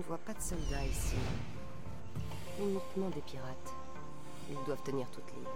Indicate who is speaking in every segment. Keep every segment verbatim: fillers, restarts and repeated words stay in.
Speaker 1: vois pas de soldats ici. Uniquement des pirates. Ils doivent tenir toute l'île.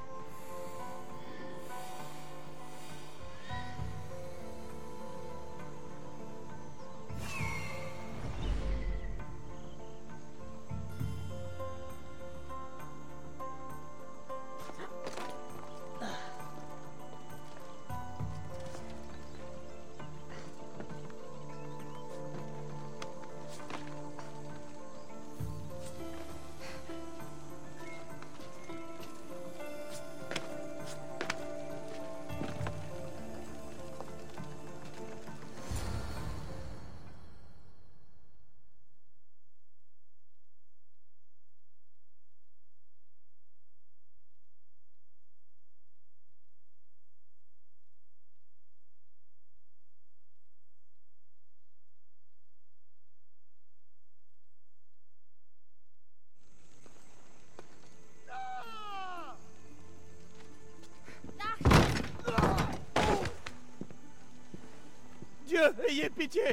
Speaker 2: Dieu, ayez pitié!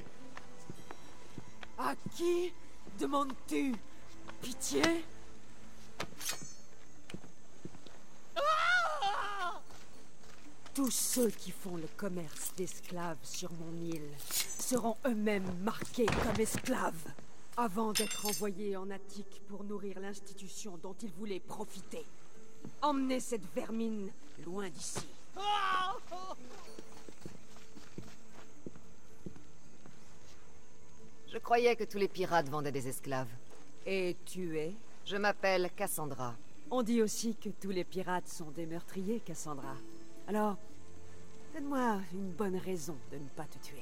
Speaker 3: À qui demandes-tu pitié?
Speaker 2: Ah!
Speaker 3: Tous ceux qui font le commerce d'esclaves sur mon île seront eux-mêmes marqués comme esclaves, avant d'être envoyés en Attique pour nourrir l'institution dont ils voulaient profiter. Emmenez cette vermine loin d'ici.
Speaker 2: Ah!
Speaker 1: Je croyais que tous les pirates vendaient des esclaves.
Speaker 3: Et tu es?
Speaker 1: Je m'appelle Cassandra.
Speaker 3: On dit aussi que tous les pirates sont des meurtriers, Cassandra. Alors, donne-moi une bonne raison de ne pas te tuer.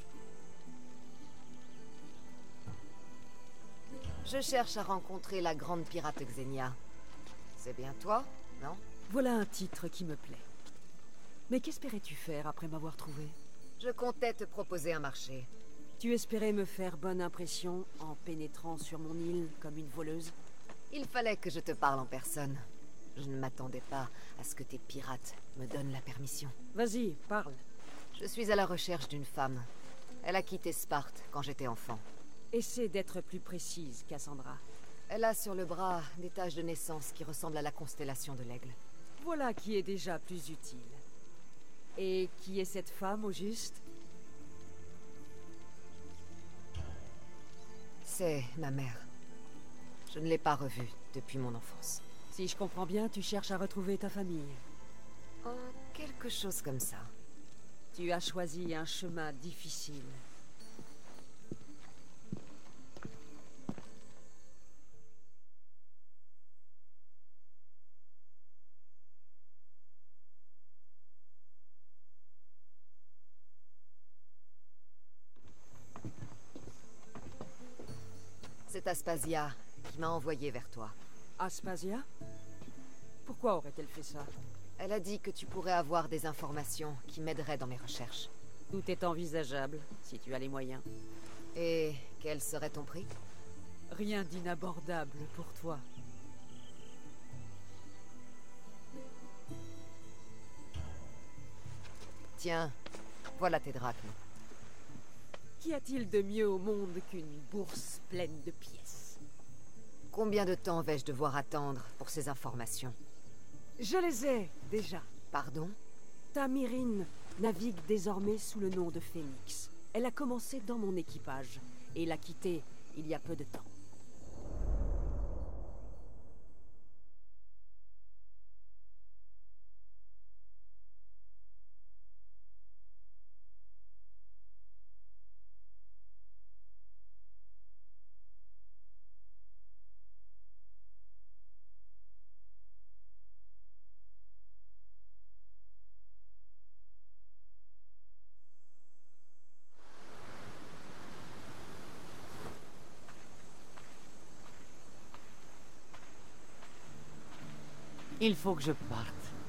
Speaker 1: Je cherche à rencontrer la grande pirate Xenia. C'est bien toi, non?
Speaker 3: Voilà un titre qui me plaît. Mais qu'espérais-tu faire après m'avoir trouvé?
Speaker 1: Je comptais te proposer un marché.
Speaker 3: Tu espérais me faire bonne impression en pénétrant sur mon île comme une voleuse?
Speaker 1: Il fallait que je te parle en personne. Je ne m'attendais pas à ce que tes pirates me donnent la permission.
Speaker 3: Vas-y, parle.
Speaker 1: Je suis à la recherche d'une femme. Elle a quitté Sparte quand j'étais enfant.
Speaker 3: Essaie d'être plus précise, Cassandra.
Speaker 1: Elle a sur le bras des taches de naissance qui ressemblent à la constellation de l'Aigle.
Speaker 3: Voilà qui est déjà plus utile. Et qui est cette femme, au juste?
Speaker 1: C'est ma mère. Je ne l'ai pas revue depuis mon enfance.
Speaker 3: Si je comprends bien, tu cherches à retrouver ta famille.
Speaker 1: Oh, quelque chose comme ça.
Speaker 3: Tu as choisi un chemin difficile.
Speaker 1: C'est Aspasia qui m'a envoyé vers toi.
Speaker 3: Aspasia? Pourquoi aurait-elle fait ça?
Speaker 1: Elle a dit que tu pourrais avoir des informations qui m'aideraient dans mes recherches.
Speaker 3: Tout est envisageable, si tu as les moyens.
Speaker 1: Et quel serait ton prix?
Speaker 3: Rien d'inabordable pour toi.
Speaker 1: Tiens, voilà tes drachmes.
Speaker 3: Qu'y a-t-il de mieux au monde qu'une bourse pleine de pièces?
Speaker 1: Combien de temps vais-je devoir attendre pour ces informations?
Speaker 3: Je les ai, déjà.
Speaker 1: Pardon?
Speaker 3: Ta Myrrine navigue désormais sous le nom de Phénix. Elle a commencé dans mon équipage, et l'a quitté il y a peu de temps.
Speaker 4: Il faut que je parte.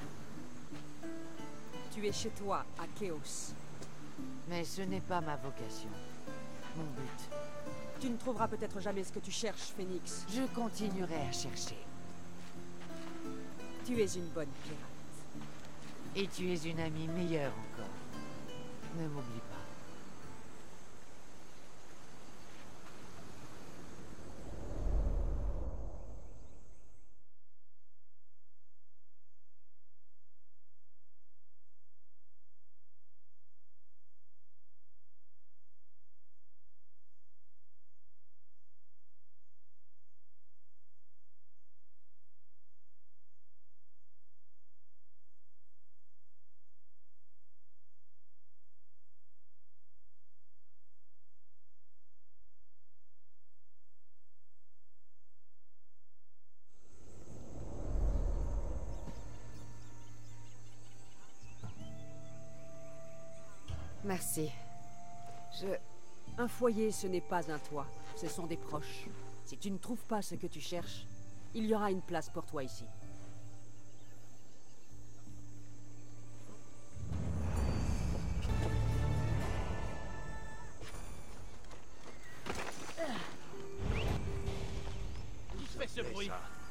Speaker 3: Tu es chez toi, à Chaos.
Speaker 4: Mais ce n'est pas ma vocation. Mon but.
Speaker 3: Tu ne trouveras peut-être jamais ce que tu cherches, Phénix.
Speaker 4: Je continuerai à chercher.
Speaker 3: Tu es une bonne pirate.
Speaker 4: Et tu es une amie meilleure encore. Ne m'oublie pas.
Speaker 1: Merci. Je...
Speaker 3: Un foyer, ce n'est pas un toit, ce sont des proches. Si tu ne trouves pas ce que tu cherches, il y aura une place pour toi ici.
Speaker 2: Qui fait ce bruit?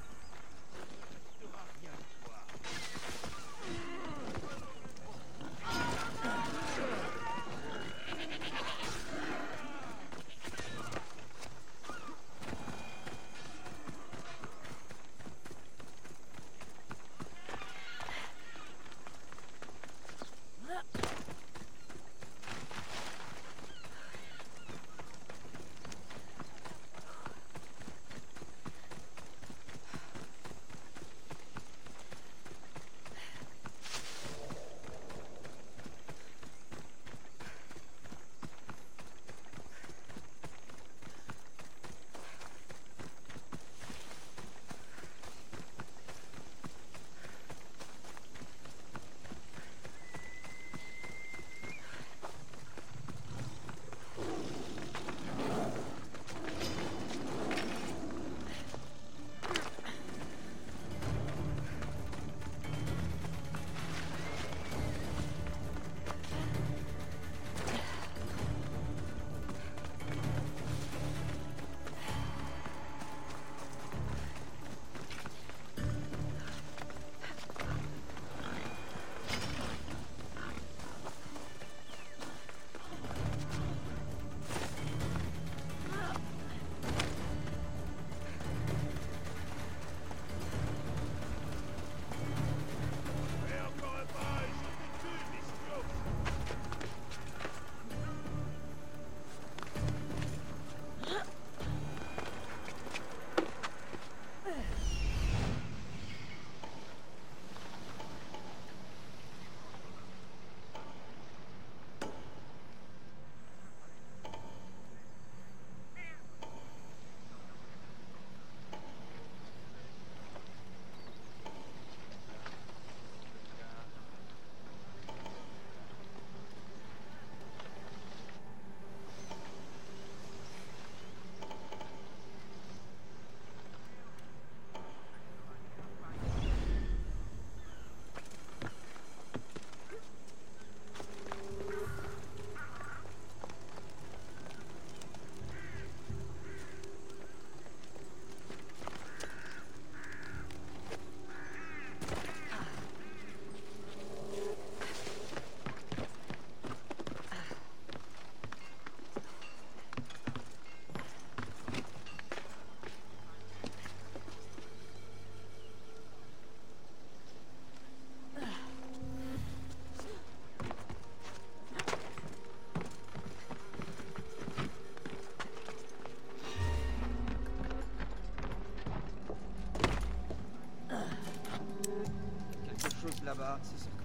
Speaker 5: Là-bas, c'est ça.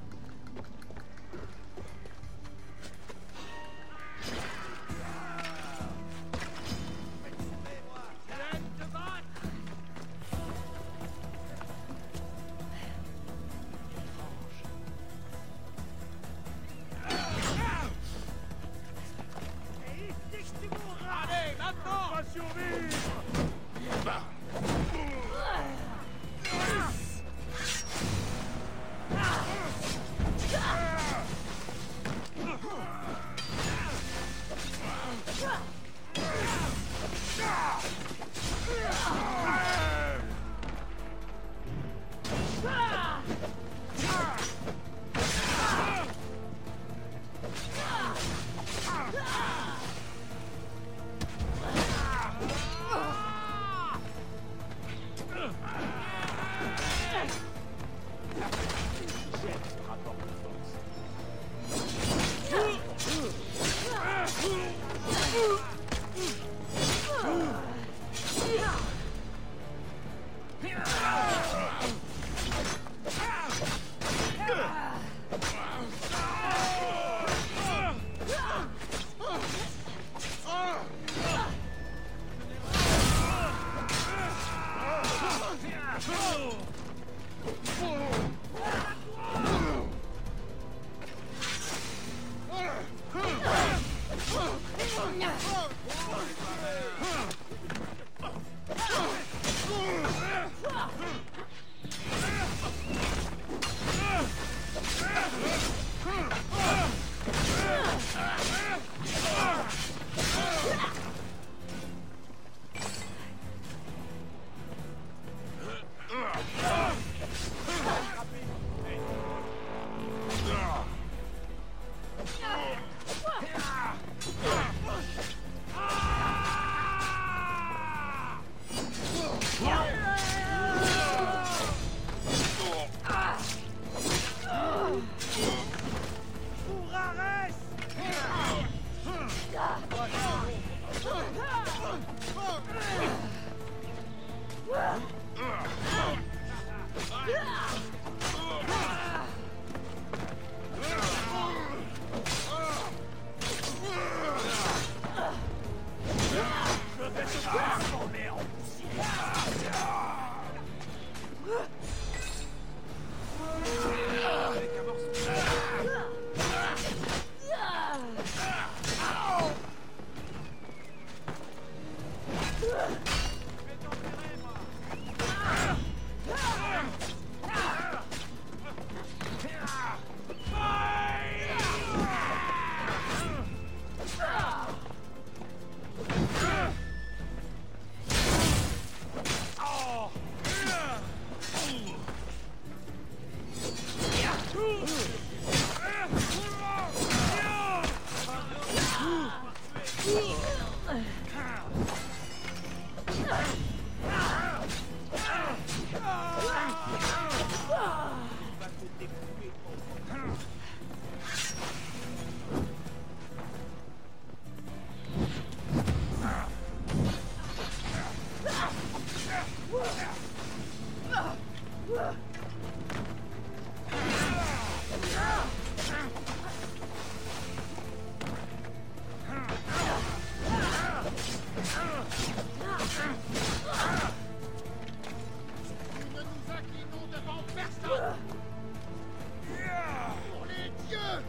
Speaker 2: Allez, maintenant! On va survivre! Bah.
Speaker 5: Huh!
Speaker 2: Nous ne nous inclinons devant personne. Pour les dieux.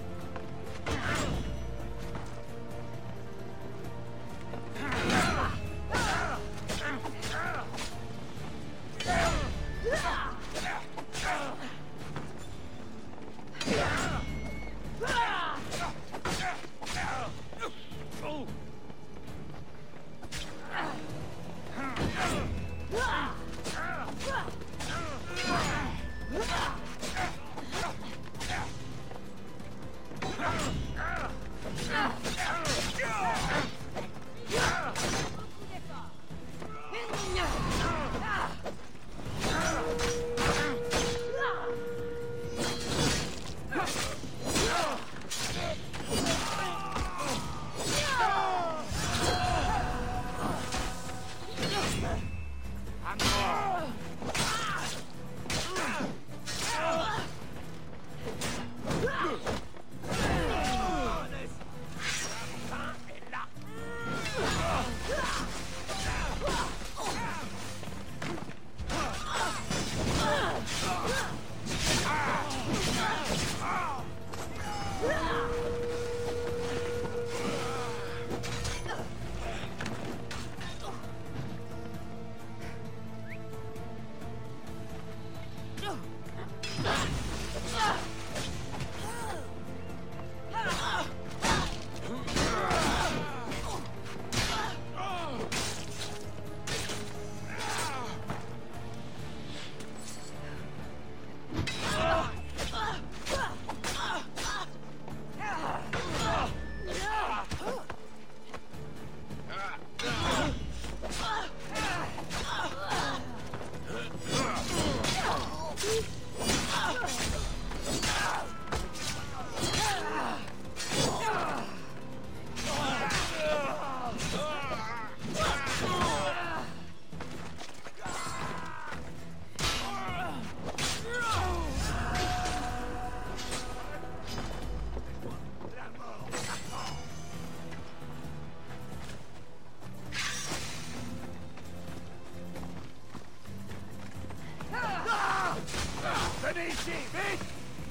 Speaker 2: Venez ici, vite!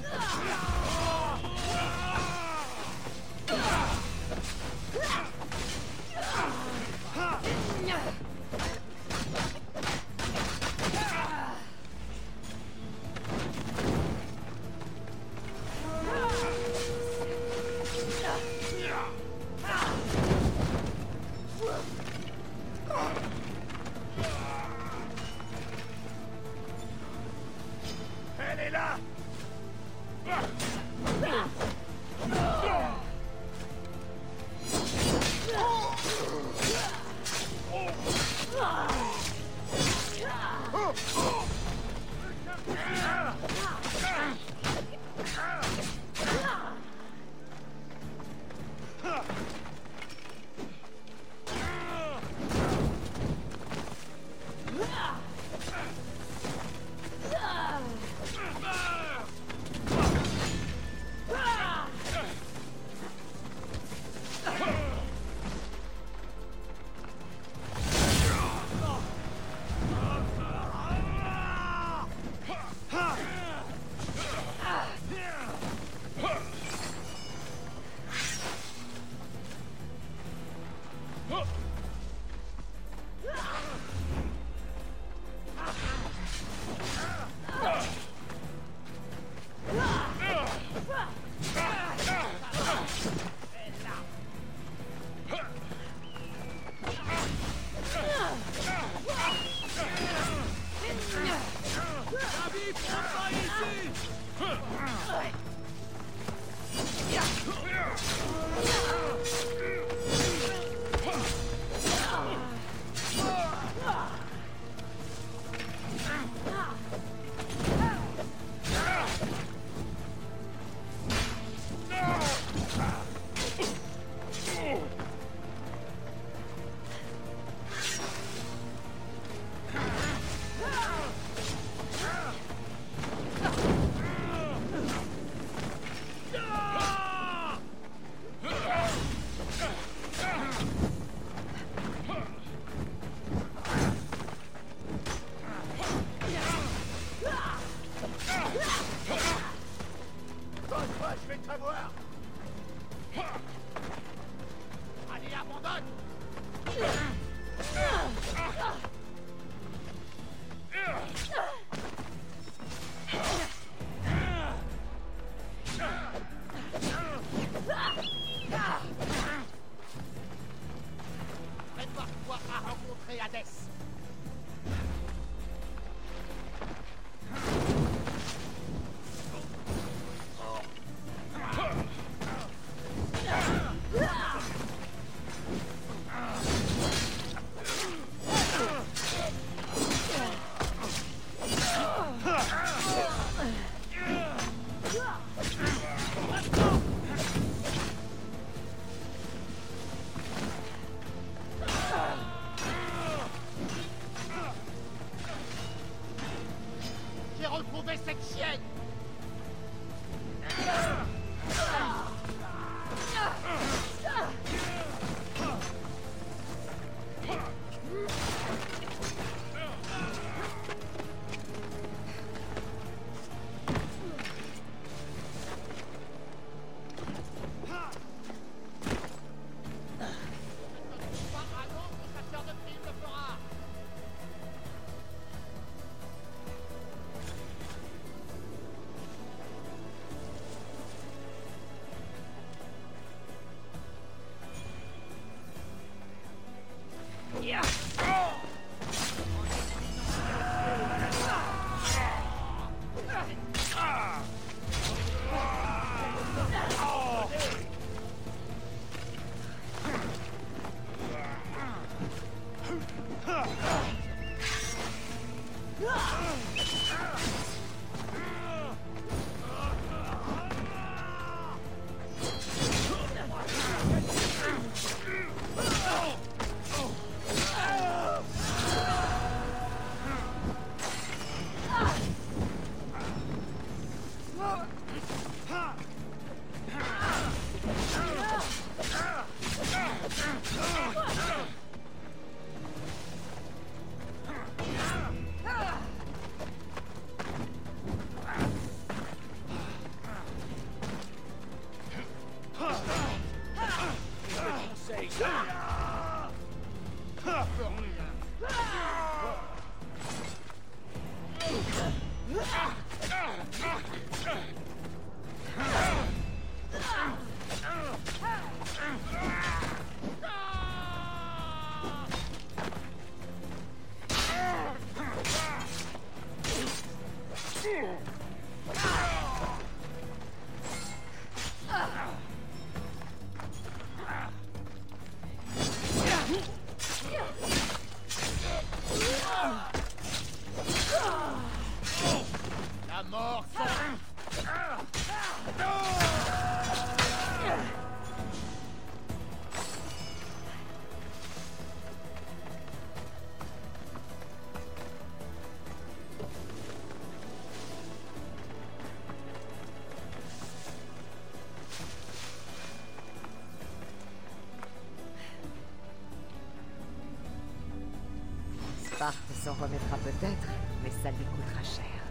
Speaker 2: Elle est là! joueur. Allez, abandonne. Prépare-toi à rencontrer Hadès. J'ai retrouvé cette chienne. Pas un autre chasseur de primes le fera. La mort s'en...
Speaker 1: Sparte s'en remettra peut-être, mais ça lui coûtera cher.